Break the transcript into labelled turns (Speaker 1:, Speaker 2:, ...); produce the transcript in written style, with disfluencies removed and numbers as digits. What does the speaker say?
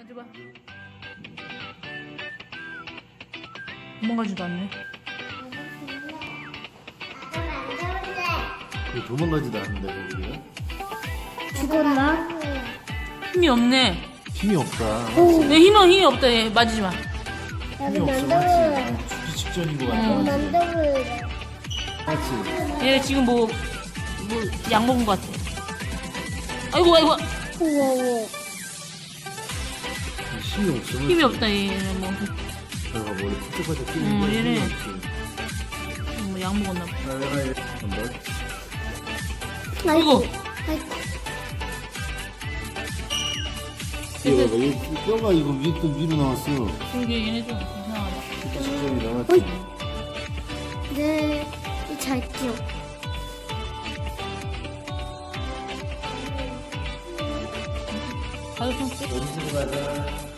Speaker 1: 만져봐. 도망가지도 않네.
Speaker 2: 그 도망가지도 않는데 거기가?
Speaker 3: 죽었나?
Speaker 1: 힘이 없네.
Speaker 2: 힘이 없다.
Speaker 1: 내 힘이 없다. 얘 맞지 마.
Speaker 2: 힘이 없어.
Speaker 3: 만져볼래.
Speaker 2: 맞지? 죽기 직전인 것 같아.
Speaker 3: 만져볼래.
Speaker 2: 맞지?
Speaker 1: 얘 지금 뭐 약 먹은 것 같아. 아이고 아이고.
Speaker 3: 우와.
Speaker 2: 힘이 없어.
Speaker 1: 힘이 없다 얘. 뭐,
Speaker 2: 내가 머리 푸쩍하게 끼는 거
Speaker 1: 얘네.
Speaker 2: 힘이 없지.
Speaker 1: 뭐 약 먹었나 봐.
Speaker 2: 한번.
Speaker 1: 아이고.
Speaker 2: 이거 봐, 이 뼈가 이거 위로 나왔어.
Speaker 1: 그러게 얘네 좀 이상하다.
Speaker 2: 직전이 나왔지.
Speaker 3: 네, 잘 뛰어.
Speaker 1: 가서 좀
Speaker 2: 어디서 가자.